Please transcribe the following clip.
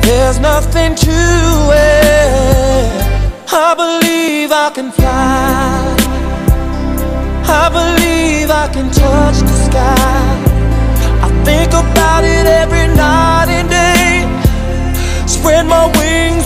There's nothing to it. I believe I can fly. I believe I can touch the sky. I think about it every night and day. Spread my wings